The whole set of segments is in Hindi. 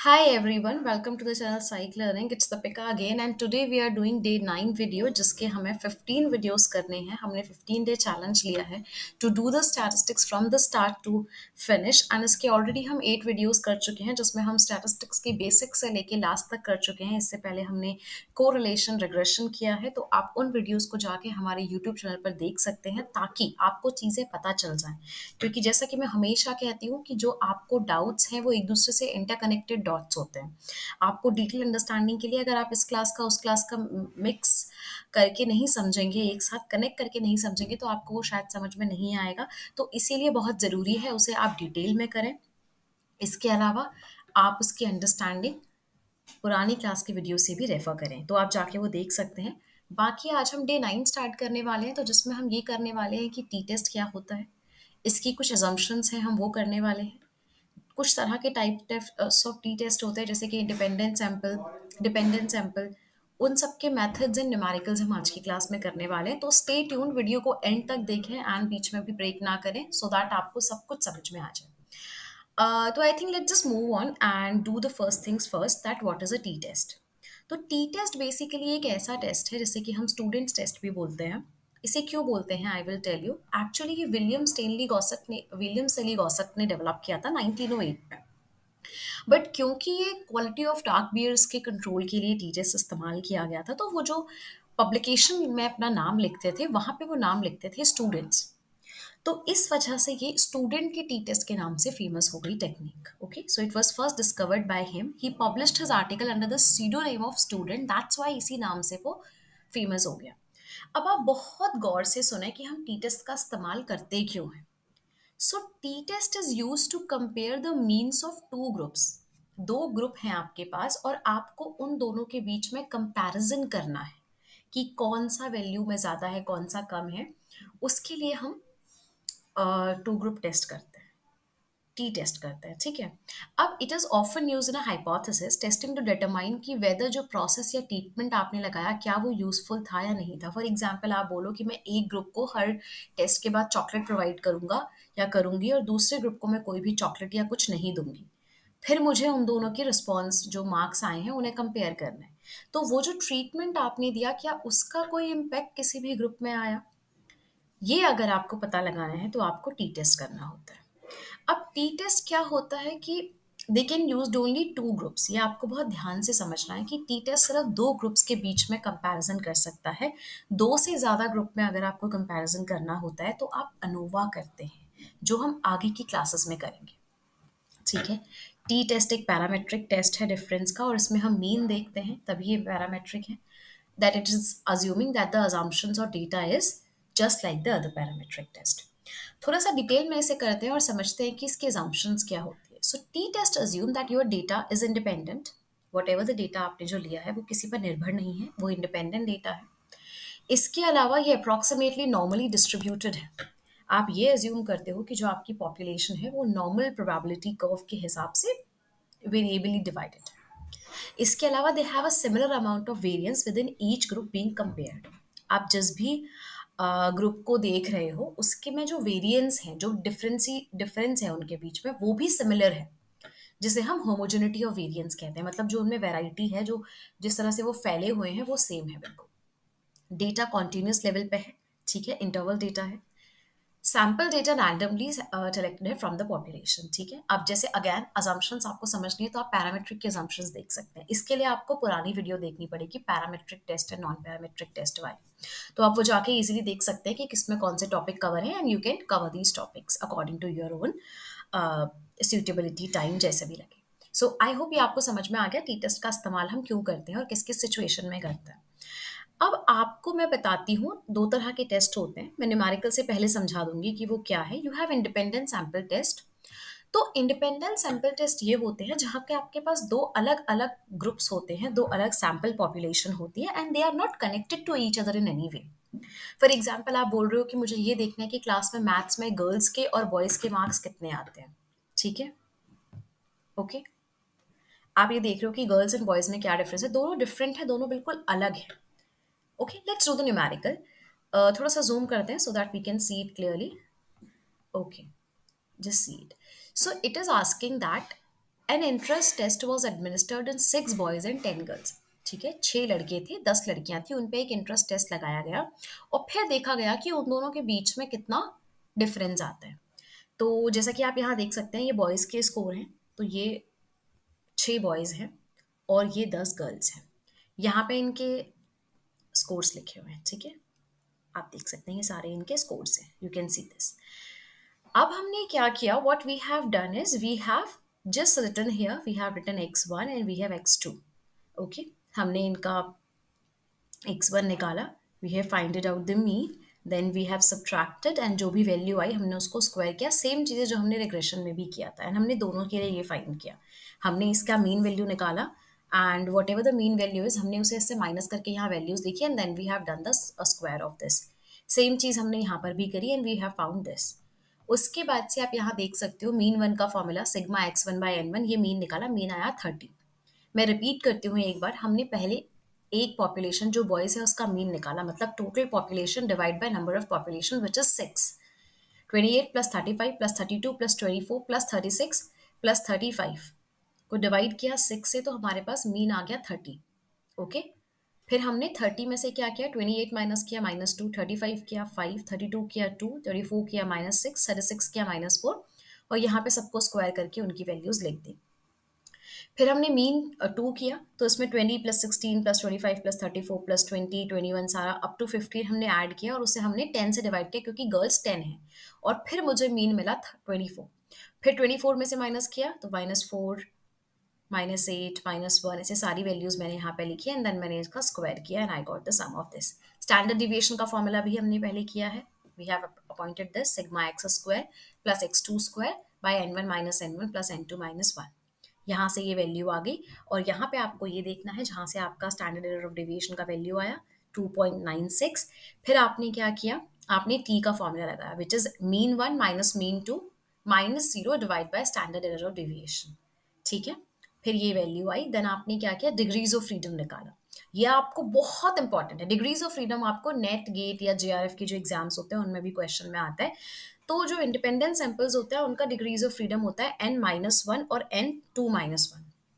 Hi everyone, welcome to the channel Psych Learning. It's Deepika again and today we are doing day 9 video जिसके हमें 15 videos करने हैं. हमने 15 day challenge लिया है to do the statistics from the start to finish and इसके already हम 8 videos कर चुके हैं जिसमें हम statistics की basic से लेके last तक कर चुके हैं. इससे पहले हमने correlation regression किया है तो आप उन videos को जाके हमारे YouTube चैनल पर देख सकते हैं ताकि आपको चीज़ें पता चल जाएं. क्योंकि जैसा कि मैं हमेशा कहती हूँ कि जो आपको डाउट्स हैं वो एक दूसरे से इंटरकनेक्टेड डॉट्स होते हैं. आपको डिटेल अंडरस्टैंडिंग के लिए अगर आप इस क्लास का उस क्लास का मिक्स करके नहीं समझेंगे, एक साथ कनेक्ट करके नहीं समझेंगे तो आपको वो शायद समझ में नहीं आएगा. तो इसीलिए बहुत ज़रूरी है उसे आप डिटेल में करें. इसके अलावा आप उसकी अंडरस्टैंडिंग पुरानी क्लास की वीडियो से भी रेफर करें तो आप जाके वो देख सकते हैं. बाकी आज हम डे 9 स्टार्ट करने वाले हैं तो जिसमें हम ये करने वाले हैं कि टी टेस्ट क्या होता है, इसकी कुछ अजम्पशंस हैं हम वो करने वाले हैं. कुछ तरह के टाइप ऑफ टी टेस्ट होते हैं जैसे कि डिपेंडेंट सैंपल, उन सब के मेथड्स एंड न्यूमेरिकल्स हम आज की क्लास में करने वाले हैं. तो स्टे ट्यून, वीडियो को एंड तक देखें एंड बीच में भी ब्रेक ना करें सो दैट आपको सब कुछ समझ में आ जाए. तो I think let's just move on and do the first things first, that what is a T test. तो टी टेस्ट बेसिकली एक ऐसा टेस्ट है जिसे कि हम स्टूडेंट्स टेस्ट भी बोलते हैं. इसे क्यों बोलते हैं I will tell you. Actually ये विलियम स्टेनली गॉसट ने डेवलप किया था 1908 में. बट क्योंकि ये क्वालिटी ऑफ डार्क बियर्स के कंट्रोल के लिए टी टेस्ट इस्तेमाल किया गया था तो वो जो पब्लिकेशन में अपना नाम लिखते थे वहाँ पे वो नाम लिखते थे स्टूडेंट्स. तो इस वजह से ये स्टूडेंट के टी टेस्ट के नाम से फेमस हो गई technique. Okay, so it was first discovered by him. He published his article under the pseudonym of student, that's why इसी नाम से वो फेमस हो गया. अब आप बहुत गौर से सुने कि हम टी टेस्ट का इस्तेमाल करते क्यों हैं. So T test is use to compare the means of two groups. दो ग्रुप हैं आपके पास और आपको उन दोनों के बीच में कंपैरिजन करना है कि कौन सा वैल्यू में ज़्यादा है कौन सा कम है. उसके लिए हम टू ग्रुप टेस्ट करते हैं, टी टेस्ट करते हैं. ठीक है. अब it is often use in a hypothesis testing to determine कि वेदर जो प्रोसेस या ट्रीटमेंट आपने लगाया क्या वो यूजफुल था या नहीं था. फॉर एग्जाम्पल आप बोलो कि मैं एक ग्रुप को हर टेस्ट के बाद चॉकलेट प्रोवाइड करूंगा या करूंगी और दूसरे ग्रुप को मैं कोई भी चॉकलेट या कुछ नहीं दूंगी. फिर मुझे उन दोनों के रिस्पॉन्स जो मार्क्स आए हैं उन्हें कंपेयर करना है. तो वो जो ट्रीटमेंट आपने दिया क्या उसका कोई इम्पैक्ट किसी भी ग्रुप में आया, ये अगर आपको पता लगाना है तो आपको टी टेस्ट करना होता है. अब टी टेस्ट क्या होता है कि they can use only two groups. ये आपको बहुत ध्यान से समझना है कि टी टेस्ट सिर्फ दो ग्रुप्स के बीच में कंपैरिजन कर सकता है. दो से ज़्यादा ग्रुप में अगर आपको कंपैरिजन करना होता है तो आप अनोवा करते हैं जो हम आगे की क्लासेस में करेंगे. ठीक है. टी टेस्ट एक पैरामेट्रिक टेस्ट है डिफरेंस का और इसमें हम मीन देखते हैं तभी ये पैरामेट्रिक है. That it is assuming that the assumptions और data is just like the other parametric test. थोड़ा सा डिटेल में इसे करते हैं और समझते हैं कि इसके assumptions क्या होती है. So T test assume that your data is independent. Whatever the data आपने जो लिया है वो किसी पर निर्भर नहीं है, वो इंडिपेंडेंट डेटा है. इसके अलावा ये अप्रॉक्सीमेटली नॉर्मली डिस्ट्रीब्यूटेड है. आप ये अज्यूम करते हो कि जो आपकी पॉपुलेशन है वो नॉर्मल प्रोबेबिलिटी कर्व के हिसाब से वेरिएबली डिवाइडेड है. इसके अलावा they have a similar amount of variance within each group being compared. आप जिस भी ग्रुप को देख रहे हो उसके में जो वेरिएंस हैं, जो डिफरेंस है उनके बीच में वो भी सिमिलर है, जिसे हम होमोजेनिटी ऑफ वेरिएंस कहते हैं. मतलब जो उनमें वैरायटी है, जो जिस तरह से वो फैले हुए हैं वो सेम है बिल्कुल. डेटा कॉन्टिन्यूस लेवल पे है. ठीक है. इंटरवल डेटा है. सैम्पल डेटा रैंडमली सेलेक्टेड है फ्रॉम द पॉपुलेशन. ठीक है. अब जैसे अगेन अजम्पशंस आपको समझनी है तो आप पैरामेट्रिक के अजम्पशंस देख सकते हैं. इसके लिए आपको पुरानी वीडियो देखनी पड़ेगी parametric test and non parametric test वाली. तो आप वो जाके इजीली देख सकते हैं कि किसमें कौन से टॉपिक कवर है and you can cover these topics according to your own suitability time जैसे भी लगे. सो आई होप ये आपको समझ में आ गया टी टेस्ट का इस्तेमाल हम क्यों करते हैं और किस किस सिचुएशन में करते हैं. अब आपको मैं बताती हूँ दो तरह के टेस्ट होते हैं. मैं न्यूमेरिकल से पहले समझा दूंगी कि वो क्या है. You have independent sample test. तो इंडिपेंडेंट सैंपल टेस्ट ये होते हैं जहाँ पे आपके पास दो अलग अलग ग्रुप्स होते हैं, दो अलग सैंपल पॉपुलेशन होती है and they are not connected to each other in any way. For example आप बोल रहे हो कि मुझे ये देखना है कि क्लास में मैथ्स में गर्ल्स के और बॉयज़ के मार्क्स कितने आते हैं. ठीक है. ओके. आप ये देख रहे हो कि गर्ल्स एंड बॉयज़ में क्या डिफरेंस है. दोनों डिफरेंट है, दोनों बिल्कुल अलग है. Okay, let's do the numerical. थोड़ा सा zoom करते हैं so that we can see it clearly. Okay, just see it. So it is asking that an interest test was administered in 6 boys and 10 girls. ठीक है, 6 लड़के थे, 10 लड़कियां थी, उन पे एक इंटरेस्ट टेस्ट लगाया गया और फिर देखा गया कि उन दोनों के बीच में कितना डिफरेंस आता है। तो जैसा कि आप यहाँ देख सकते हैं, ये बॉयज़ के स्कोर हैं, तो ये 6 बॉयज़ हैं और ये 10 गर्ल्स हैं। यहाँ पे इनके स्कोर्स लिखे हुए हैं, ठीक है, आप देख सकते हैं ये सारे इनके स्कोर्स हैं, यू कैन सी दिस। अब हमने क्या किया, what we have done is we have just written here, we have written x1 and we have x2। Okay, हमने इनका x1 निकाला, we have founded out the mean, then we have subtracted and जो भी वैल्यू आई हमने उसको स्क्वायर किया, सेम चीज़ें जो हमने रिग्रेशन में भी किया था, एंड हमने दोनों के लिए ये फाइंड किया। हमने इसका मीन वैल्यू निकाला and whatever the mean value is, हमने उसे इससे माइनस करके यहाँ वैल्यूज देखी and then we have done the square of this. Same चीज़ हमने यहाँ पर भी करी and we have found this. उसके बाद से आप यहाँ देख सकते हो मीन वन का formula sigma x1 by n1, ये मीन निकाला, मीन आया 30। मैं रिपीट करती हूँ एक बार, हमने पहले एक पॉपुलेशन जो बॉयज है उसका मीन निकाला, मतलब total population divide by number of population which is 6। 28 plus 35 plus 32 plus 24 plus 36 plus 35 को डिवाइड किया 6 से, तो हमारे पास मीन आ गया 30। ओके, फिर हमने 30 में से क्या किया, 28 माइनस किया -2, 35 किया 5, 32 किया 2, 34 किया -6, 36 किया -4 और यहाँ पे सबको स्क्वायर करके उनकी वैल्यूज लिख दी। फिर हमने मीन 2 किया, तो इसमें 20 प्लस 16 प्लस 25 प्लस 34 प्लस 20 21 सारा अप टू 50 हमने ऐड किया और उसे हमने 10 से डिवाइड किया क्योंकि गर्ल्स 10 हैं, और फिर मुझे मीन मिला 24। फिर 24 में से माइनस किया तो -4 -8 -1, ऐसे सारी वैल्यूज मैंने यहाँ पे लिखी एंड देन मैंने इसका स्क्वायर किया and I got the sum of this. Standard deviation का फॉर्मूला भी हमने पहले किया है, we have appointed this sigma x square plus x2 square by n1 minus n1 plus n2 minus 1। यहाँ से ये वैल्यू आ गई और यहाँ पे आपको ये देखना है जहाँ से आपका स्टैंडर्ड एरर ऑफ डेविएशन का वैल्यू आया 2.96। फिर आपने क्या किया, आपने टी का फॉर्मूला लगाया which is mean 1 minus mean 2 minus 0 divide by standard error of deviation. ठीक है, फिर ये वैल्यू आई, देन आपने क्या किया, डिग्रीज ऑफ फ्रीडम निकाला। ये आपको बहुत इंपॉर्टेंट है, डिग्रीज ऑफ फ्रीडम आपको नेट गेट या जेआरएफ की जो एग्जाम्स होते हैं उनमें भी क्वेश्चन में आता है। तो जो इंडिपेंडेंट सैंपल्स होता है उनका डिग्रीज ऑफ फ्रीडम होता है n-1 और n2-1,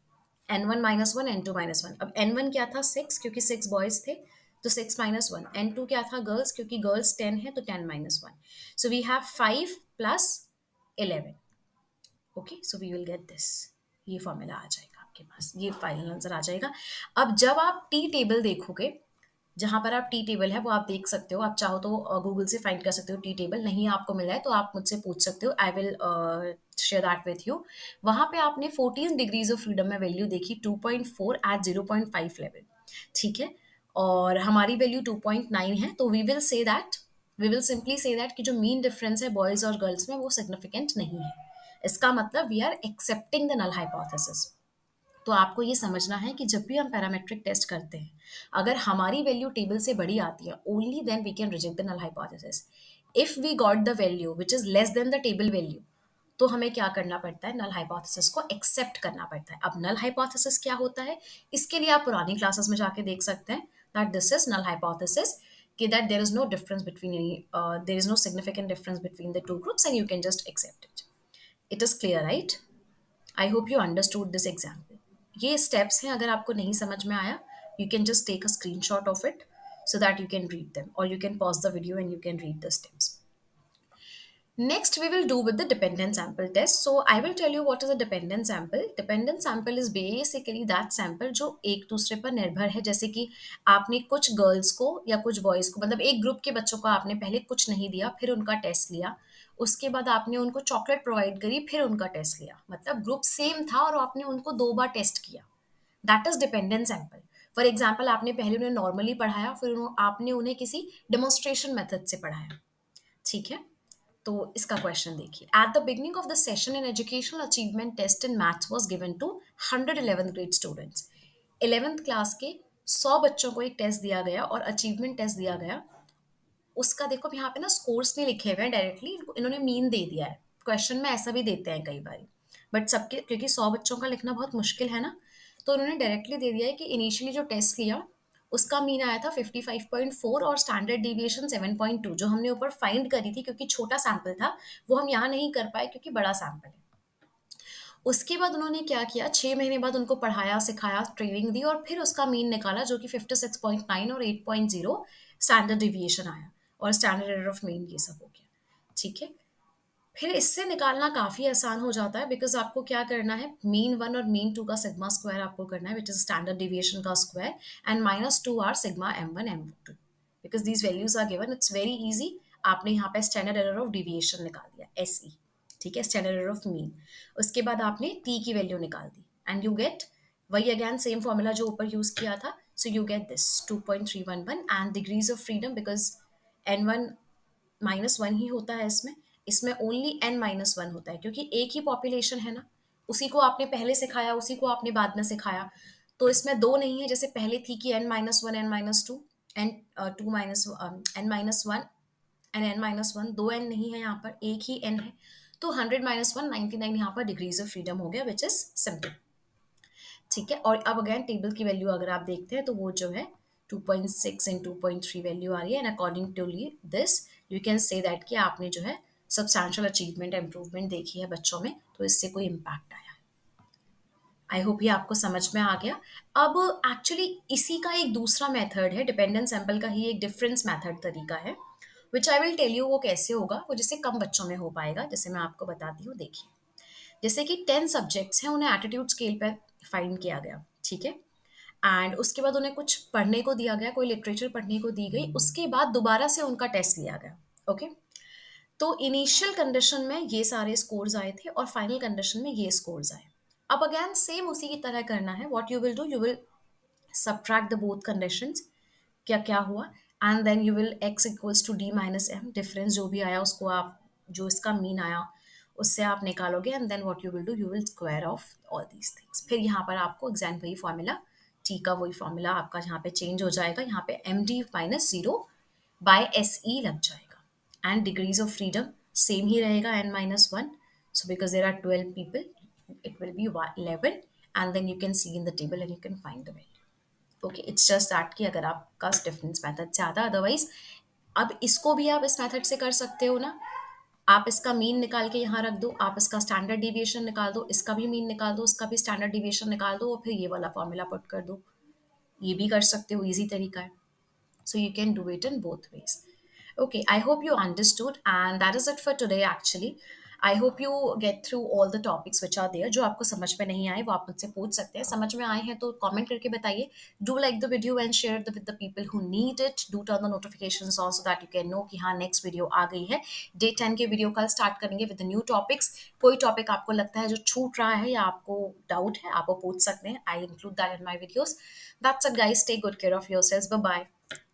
n1-1 n2-1। अब n1 क्या था 6 क्योंकि 6 बॉयज थे तो 6-1, n2 क्या था गर्ल्स क्योंकि गर्ल्स 10 है तो 10-1। So we have 5 plus 11। Okay, so we will get this, ये फॉर्मूला आ जाएगा आपके पास, ये फाइनल आंसर आ जाएगा। अब जब आप टी टेबल देखोगे, जहाँ पर आप टी टेबल है वो आप देख सकते हो, आप चाहो तो गूगल से फाइंड कर सकते हो टी टेबल, नहीं आपको मिला है तो आप मुझसे पूछ सकते हो, I will share that with you. वहाँ पे आपने 14 डिग्रीज ऑफ फ्रीडम में वैल्यू देखी 2.4 एट 0.5 लेवल। ठीक है, और हमारी वैल्यू 2.9 है, तो we will simply say that कि जो मीन डिफरेंस है बॉयज और गर्ल्स में वो सिग्निफिकेंट नहीं है। इसका मतलब we are accepting the null hypothesis. तो आपको ये समझना है कि जब भी हम पैरामेट्रिक टेस्ट करते हैं, अगर हमारी वैल्यू टेबल से बड़ी आती है, only then we can reject the null hypothesis. If we got the value which is less than the table value, तो हमें क्या करना पड़ता है, नल हाइपोथेसिस को एक्सेप्ट करना पड़ता है। अब नल हाइपोथेसिस क्या होता है, इसके लिए आप पुरानी क्लासेस में जाके देख सकते हैं that this is null hypothesis, कि that there is no difference between any there is no significant difference between the two groups and you can just accept it. It is clear, right? I hope you understood this example. ये steps हैं, अगर आपको नहीं समझ में आया you can just take a screenshot of it so that you can read them, or you can pause the video and you can read the steps. Next, we will do with the dependent sample test. So, I will tell you what is a dependent sample. Dependent sample is basically that sample जो एक दूसरे पर निर्भर है, जैसे कि आपने कुछ गर्ल्स को या कुछ बॉयज़ को, मतलब एक ग्रुप के बच्चों को आपने पहले कुछ नहीं दिया, फिर उनका टेस्ट लिया, उसके बाद आपने उनको चॉकलेट प्रोवाइड करी, फिर उनका टेस्ट लिया, मतलब ग्रुप सेम था और आपने उनको 2 बार टेस्ट किया, that is dependent sample. For example, आपने पहले उन्हें नॉर्मली पढ़ाया, फिर आपने उन्हें किसी डेमोन्स्ट्रेशन मेथड से पढ़ाया। ठीक है, तो इसका क्वेश्चन देखिए, at the beginning of the session an educational achievement test in maths was given to 111 grade students. 11th class के 100 बच्चों को एक टेस्ट दिया गया और अचीवमेंट टेस्ट दिया गया। उसका देखो यहाँ पे ना स्कोर्स नहीं लिखे हुए हैं डायरेक्टली, इन्होंने मीन दे दिया है। क्वेश्चन में ऐसा भी देते हैं कई बार, बट सबके, क्योंकि 100 बच्चों का लिखना बहुत मुश्किल है ना, तो उन्होंने डायरेक्टली दे दिया है कि इनिशियली जो टेस्ट लिया उसका मीन आया था 55.4 और स्टैंडर्ड डिविएशन 7.2, जो हमने ऊपर फाइंड करी थी क्योंकि छोटा सैंपल था, वो हम यहाँ नहीं कर पाए क्योंकि बड़ा सैंपल है। उसके बाद उन्होंने क्या किया, 6 महीने बाद उनको पढ़ाया सिखाया ट्रेनिंग दी और फिर उसका मीन निकाला जो कि 56.9 और 8.0 स्टैंडर्ड डिविएशन आया और स्टैंडर्ड एरर ऑफ मीन ये सब हो गया। ठीक है, फिर इससे निकालना काफी आसान हो जाता है बिकॉज आपको क्या करना है, मीन 1 और मीन 2 का सिग्मा स्क्वायर आपको करना है विच इज स्टैंडर्ड डिविएशन का square and -2 r sigma m1 m2 because these values are given, it's very easy. आपने यहाँ पे स्टैंडर्ड एरर ऑफ डिविएशन निकाल दिया SE, ठीक है, स्टैंडर्ड एरर ऑफ मीन। उसके बाद आपने टी की वैल्यू निकाल दी एंड यू गेट वही अगेन सेम फॉर्मूला जो ऊपर यूज किया था, so you get this 2.311 and degrees of freedom because N1 -1 ही होता है इसमें, इसमें ओनली N-1 होता है क्योंकि एक ही पॉपुलेशन है ना, उसी को आपने पहले सिखाया उसी को आपने बाद में सिखाया, तो इसमें दो नहीं है जैसे पहले थी कि N-1 N-2 N2 minus N-1 and N-1, दो N नहीं है यहाँ पर, एक ही N है, तो 100 - 1 99 यहाँ पर डिग्रीज ऑफ फ्रीडम हो गया विच इज सिंपल। ठीक है, और अब अगेन टेबल की वैल्यू अगर आप देखते हैं तो वो जो है 2.6 एंड 2.3 वैल्यू आ रही है and according to this you can say that कि आपने जो है सब्सटैंशियल अचीवमेंट इम्प्रूवमेंट देखी है बच्चों में, तो इससे कोई इम्पैक्ट आया। आई होप ये आपको समझ में आ गया। अब एक्चुअली इसी का एक दूसरा मेथड है, डिपेंडेंट सैंपल का ही एक डिफरेंस मेथड तरीका है which I will tell you वो कैसे होगा, वो जिससे कम बच्चों में हो पाएगा, जैसे मैं आपको बताती हूँ। देखिए, जैसे कि 10 सब्जेक्ट्स हैं, उन्हें एटीट्यूड स्केल पर फाइंड किया गया, ठीक है, एंड उसके बाद उन्हें कुछ पढ़ने को दिया गया, कोई लिटरेचर पढ़ने को दी गई, उसके बाद दोबारा से उनका टेस्ट लिया गया। ओके, तो इनिशियल कंडीशन में ये सारे स्कोर्स आए थे और फाइनल कंडीशन में ये स्कोर्स आए। अब अगेन सेम उसी की तरह करना है, what you will do, you will subtract the both conditions, क्या क्या हुआ, and then you will x equals to d minus M, difference जो भी आया उसको आप, जो इसका मीन आया उससे आप निकालोगे and then what you will do, you will square of all these things. फिर यहाँ पर आपको एग्जैक्ट वही फॉर्मूला, t का वही फॉर्मूला आपका यहाँ पे चेंज हो जाएगा, यहाँ पे md -0 बाय SE लग जाएगा and degrees of freedom same ही रहेगा N-1, so because there are 12 people it will be 11 and then you can see in the table and you can find the value। Okay, it's just that कि अगर आपका डिफरेंस मेथड से आता, अदरवाइज अब इसको भी आप इस मेथड से कर सकते हो ना, आप इसका मीन निकाल के यहाँ रख दो, आप इसका स्टैंडर्ड डिविएशन निकाल दो, इसका भी मीन निकाल दो, इसका भी स्टैंडर्ड डिविएशन निकाल दो और फिर ये वाला फॉर्मूला पुट कर दो, ये भी कर सकते हो, इजी तरीका है। So you can do it in both ways. Okay, I hope you understood and that is it for today actually. I hope you get through all the topics which are there. जो आपको समझ में नहीं आए वो आप मुझसे पूछ सकते हैं, समझ में आए हैं तो कमेंट करके बताइए। Do like the video and share with the people who need it. Do turn the notifications on so that you can know कि हाँ next video आ गई है। Day 10 के video कल start करेंगे with the new topics. कोई topic आपको लगता है जो छूट रहा है या आपको doubt है, आप वो पूछ सकते हैं। I include that in my videos. That's it guys. Take good care of yourselves. Bye bye.